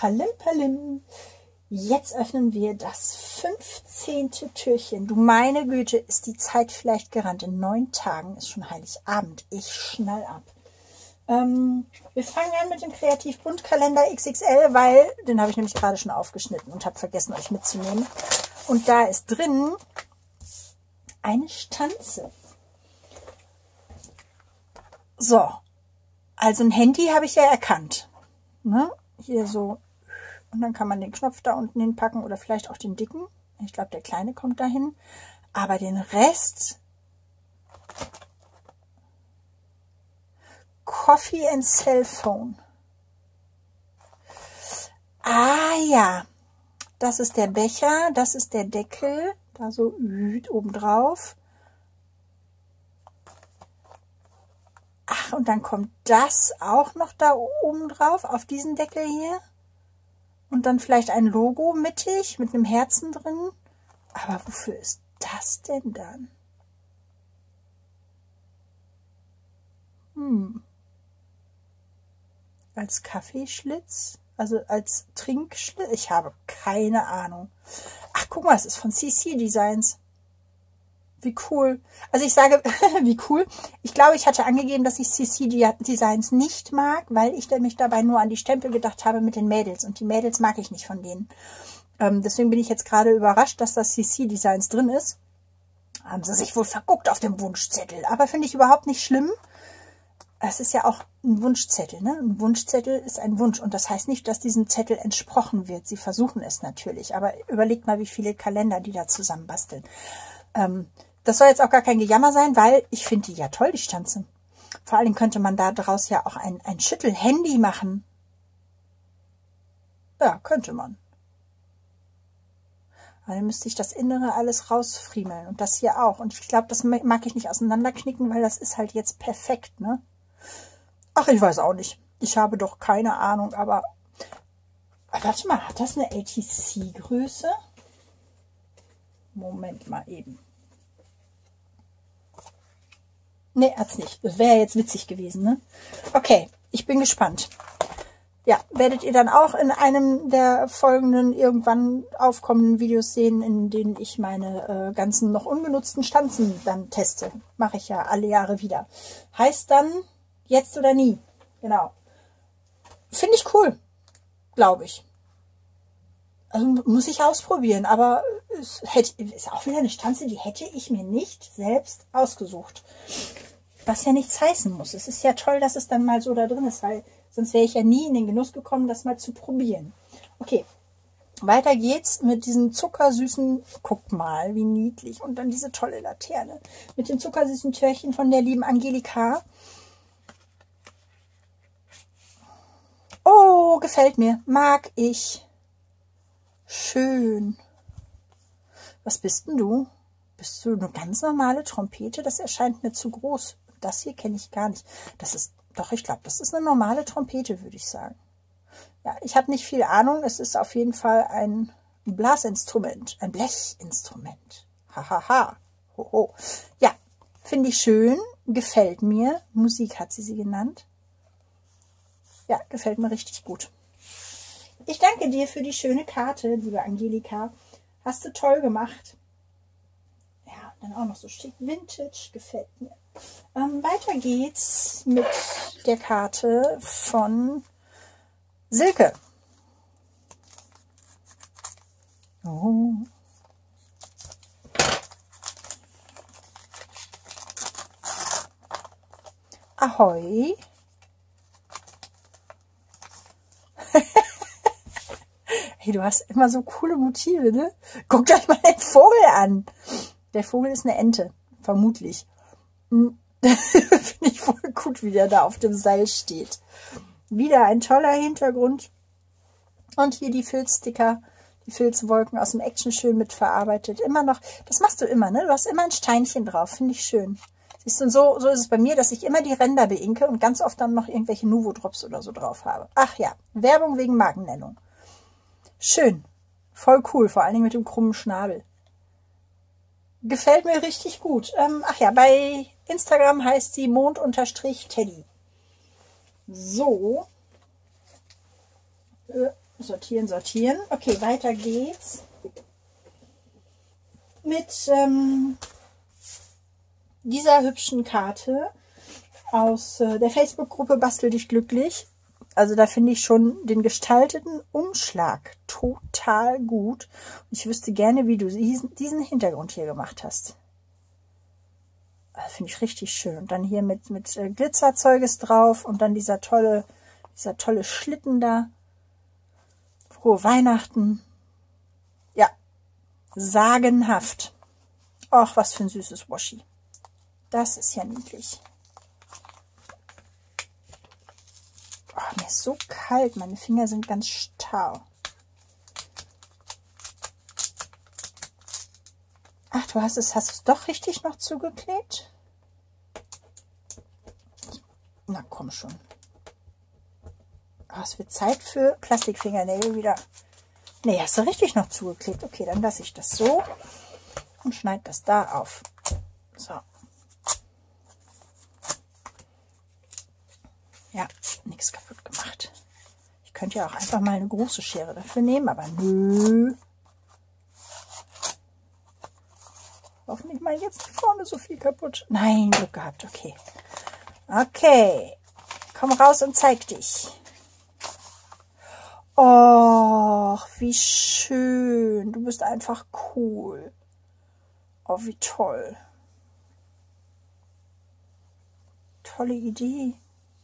Palim, palim. Jetzt öffnen wir das 15. Türchen. Du meine Güte, ist die Zeit vielleicht gerannt. In 9 Tagen ist schon Heiligabend. Ich schnall ab. Wir fangen an mit dem Kreativ-Bunt-Kalender XXL, weil den habe ich nämlich gerade schon aufgeschnitten und habe vergessen, euch mitzunehmen. Und da ist drin eine Stanze. So, also ein Handy habe ich ja erkannt. Ne? Hier so. Und dann kann man den Knopf da unten hinpacken oder vielleicht auch den dicken. Ich glaube, der kleine kommt dahin. Aber den Rest... Coffee and Cellphone. Ah ja, das ist der Becher, das ist der Deckel, da so oben drauf. Ach, und dann kommt das auch noch da oben drauf, auf diesen Deckel hier. Und dann vielleicht ein Logo mittig, mit einem Herzen drin. Aber wofür ist das denn dann? Als Kaffeeschlitz? Also als Trinkschlitz? Ich habe keine Ahnung. Ach, guck mal, es ist von CC Designs. Wie cool. Also ich sage, wie cool. Ich glaube, ich hatte angegeben, dass ich CC Designs nicht mag, weil ich mich dabei nur an die Stempel gedacht habe mit den Mädels. Und die Mädels mag ich nicht von denen. Deswegen bin ich jetzt gerade überrascht, dass das CC Designs drin ist. Haben sie sich wohl verguckt auf dem Wunschzettel. Aber finde ich überhaupt nicht schlimm. Es ist ja auch ein Wunschzettel, ne? Ein Wunschzettel ist ein Wunsch. Und das heißt nicht, dass diesem Zettel entsprochen wird. Sie versuchen es natürlich. Aber überlegt mal, wie viele Kalender die da zusammenbasteln. Das soll jetzt auch gar kein Gejammer sein, weil ich finde die ja toll, die Stanze. Vor allem könnte man da draus ja auch ein Schüttel-Handy machen. Ja, könnte man. Aber dann müsste ich das Innere alles rausfriemeln. Und das hier auch. Und ich glaube, das mag ich nicht auseinanderknicken, weil das ist halt jetzt perfekt, ne? Ach, ich weiß auch nicht. Ich habe doch keine Ahnung, aber... Warte mal, hat das eine ATC-Größe? Moment mal eben. Nee, hat's nicht. Das wäre jetzt witzig gewesen, ne? Okay, ich bin gespannt. Ja, werdet ihr dann auch in einem der folgenden, irgendwann aufkommenden Videos sehen, in denen ich meine ganzen noch ungenutzten Stanzen dann teste. Mache ich ja alle Jahre wieder. Heißt dann, jetzt oder nie. Genau. Finde ich cool, glaube ich. Also muss ich ausprobieren, aber es ist auch wieder eine Stanze, die hätte ich mir nicht selbst ausgesucht. Was ja nichts heißen muss. Es ist ja toll, dass es dann mal so da drin ist, weil sonst wäre ich ja nie in den Genuss gekommen, das mal zu probieren. Okay, weiter geht's mit diesem zuckersüßen, guckt mal, wie niedlich. Und dann diese tolle Laterne mit dem zuckersüßen Türchen von der lieben Angelika. Oh, gefällt mir, mag ich. Schön. Was bist denn du? Bist du eine ganz normale Trompete? Das erscheint mir zu groß. Das hier kenne ich gar nicht. Das ist, doch, ich glaube, das ist eine normale Trompete, würde ich sagen. Ja, ich habe nicht viel Ahnung. Es ist auf jeden Fall ein Blasinstrument, ein Blechinstrument. Hahaha. Hoho. Ja, finde ich schön. Gefällt mir. Musik hat sie genannt. Ja, gefällt mir richtig gut. Ich danke dir für die schöne Karte, liebe Angelika. Hast du toll gemacht. Ja, dann auch noch so schick. Vintage, gefällt mir. Weiter geht's mit der Karte von Silke. Oh. Ahoi. Hey, du hast immer so coole Motive, ne? Guck gleich mal den Vogel an. Der Vogel ist eine Ente, vermutlich. Finde ich voll gut, wie der da auf dem Seil steht. Wieder ein toller Hintergrund. Und hier die Filzsticker, die Filzwolken aus dem Action schön mitverarbeitet. Immer noch, das machst du immer, ne? Du hast immer ein Steinchen drauf, finde ich schön. Siehst du, und so ist es bei mir, dass ich immer die Ränder beinke und ganz oft dann noch irgendwelche Nuvo-Drops oder so drauf habe. Ach ja, Werbung wegen Markennennung. Schön, voll cool, vor allen Dingen mit dem krummen Schnabel. Gefällt mir richtig gut. Ach ja, bei Instagram heißt sie Mond_Teddy. So. Sortieren, sortieren. Okay, weiter geht's mit dieser hübschen Karte aus der Facebook-Gruppe Bastel dich glücklich. Also da finde ich schon den gestalteten Umschlag total gut. Ich wüsste gerne, wie du diesen Hintergrund hier gemacht hast. Finde ich richtig schön. Und dann hier mit Glitzerzeuges drauf und dann dieser tolle Schlitten da. Frohe Weihnachten. Ja, sagenhaft. Och, was für ein süßes Washi. Das ist ja niedlich. Oh, mir ist so kalt. Meine Finger sind ganz starr. Ach, hast du es doch richtig noch zugeklebt? Na komm schon. Oh, es wird Zeit für Plastikfingernägel wieder. Nee, hast du richtig noch zugeklebt. Okay, dann lasse ich das so und schneide das da auf. So. Ja, nichts kaputt gemacht. Ich könnte ja auch einfach mal eine große Schere dafür nehmen, aber nö. Hoffentlich mal jetzt vorne so viel kaputt. Nein, Glück gehabt. Okay. Okay. Komm raus und zeig dich. Oh, wie schön. Du bist einfach cool. Oh, wie toll. Tolle Idee.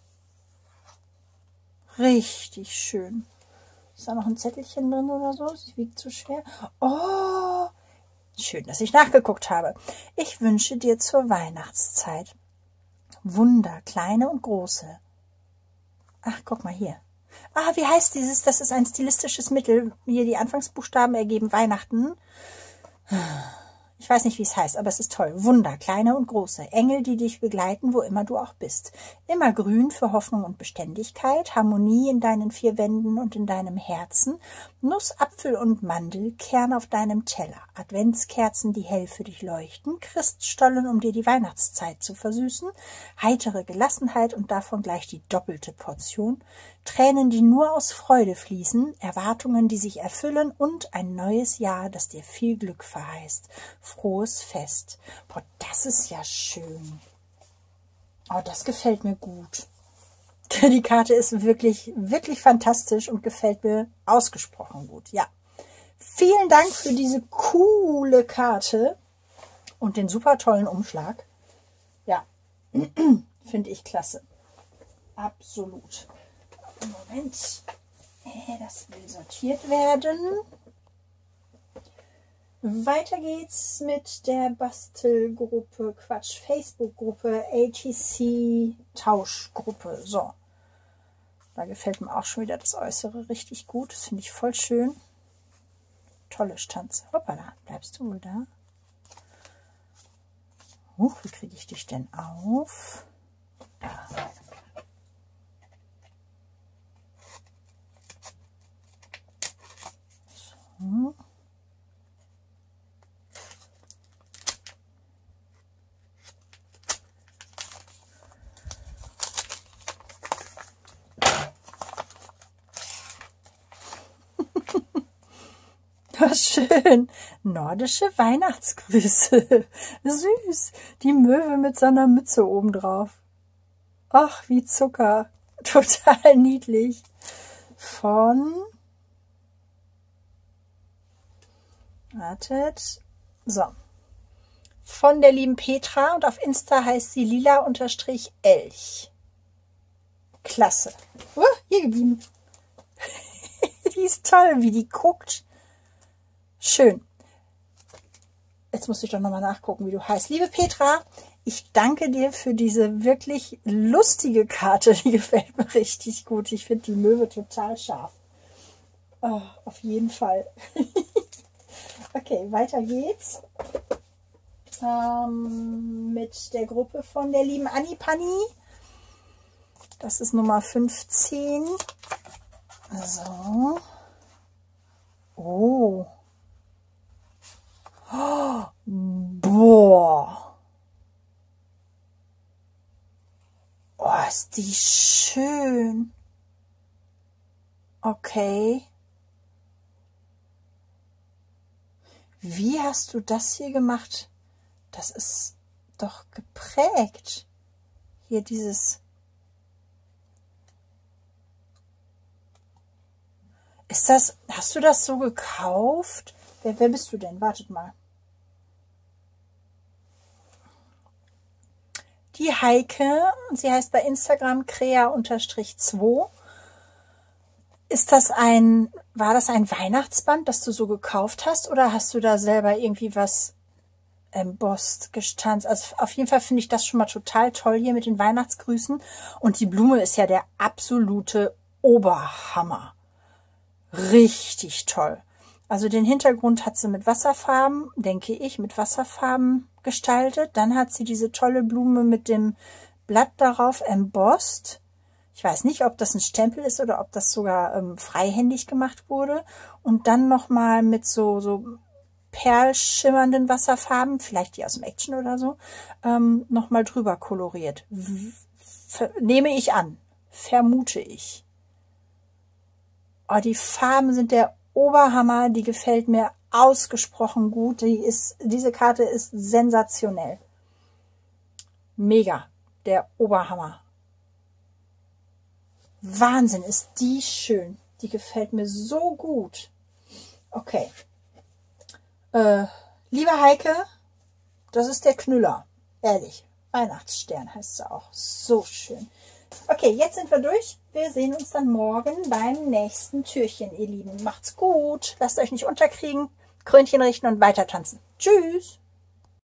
Richtig schön. Ist da noch ein Zettelchen drin oder so? Sie wiegt zu schwer. Oh, schön, dass ich nachgeguckt habe. Ich wünsche dir zur Weihnachtszeit Wunder, kleine und große. Ach, guck mal hier. Ah, wie heißt dieses? Das ist ein stilistisches Mittel. Hier die Anfangsbuchstaben ergeben Weihnachten. Ich weiß nicht, wie es heißt, aber es ist toll. Wunder, kleine und große. Engel, die dich begleiten, wo immer du auch bist. Immer grün für Hoffnung und Beständigkeit. Harmonie in deinen vier Wänden und in deinem Herzen. Nuss, Apfel und Mandelkern auf deinem Teller. Adventskerzen, die hell für dich leuchten. Christstollen, um dir die Weihnachtszeit zu versüßen. Heitere Gelassenheit und davon gleich die doppelte Portion. Tränen, die nur aus Freude fließen, Erwartungen, die sich erfüllen und ein neues Jahr, das dir viel Glück verheißt. Frohes Fest. Boah, das ist ja schön. Oh, das gefällt mir gut. Die Karte ist wirklich, wirklich fantastisch und gefällt mir ausgesprochen gut. Ja. Vielen Dank für diese coole Karte und den super tollen Umschlag. Ja, finde ich klasse. Absolut. Moment, das will sortiert werden. Weiter geht's mit der Bastelgruppe, Facebook-Gruppe, ATC Tauschgruppe. So, da gefällt mir auch schon wieder das Äußere richtig gut. Das finde ich voll schön. Tolle Stanze. Hoppala, bleibst du wohl da? Wie kriege ich dich denn auf? Da. So. Schön. Nordische Weihnachtsgrüße. Süß. Die Möwe mit seiner Mütze obendrauf. Ach, wie Zucker. Total niedlich. Wartet. So. Von der lieben Petra und auf Insta heißt sie lila_elch. Klasse. Hier geblieben. Die ist toll, wie die guckt. Schön. Jetzt muss ich doch nochmal nachgucken, wie du heißt. Liebe Petra, ich danke dir für diese wirklich lustige Karte. Die gefällt mir richtig gut. Ich finde die Möwe total scharf. Oh, auf jeden Fall. Okay, weiter geht's. Mit der Gruppe von der lieben Anni Panni. Das ist Nummer 15. So. Oh. Oh, boah. Oh, ist die schön. Okay. Wie hast du das hier gemacht? Das ist doch geprägt. Hier dieses... Ist das... Hast du das so gekauft? Wer bist du denn? Wartet mal. Die Heike, sie heißt bei Instagram Crea_2. War das ein Weihnachtsband, das du so gekauft hast, oder hast du da selber irgendwie was embossed, gestanzt? Also auf jeden Fall finde ich das schon mal total toll hier mit den Weihnachtsgrüßen. Und die Blume ist ja der absolute Oberhammer. Richtig toll. Also den Hintergrund hat sie mit Wasserfarben, denke ich, mit Wasserfarben gestaltet. Dann hat sie diese tolle Blume mit dem Blatt darauf embossed. Ich weiß nicht, ob das ein Stempel ist oder ob das sogar freihändig gemacht wurde. Und dann nochmal mit so perlschimmernden Wasserfarben, vielleicht die aus dem Action oder so, nochmal drüber koloriert. Nehme ich an. Vermute ich. Oh, die Farben sind der Oberhammer. Die gefällt mir ausgesprochen gut. Diese Karte ist sensationell. Mega. Der Oberhammer. Wahnsinn, ist die schön. Die gefällt mir so gut. Okay. Liebe Heike, das ist der Knüller. Ehrlich. Weihnachtsstern heißt sie auch. So schön. Okay, jetzt sind wir durch. Wir sehen uns dann morgen beim nächsten Türchen, ihr Lieben. Macht's gut. Lasst euch nicht unterkriegen. Krönchen richten und weiter tanzen. Tschüss.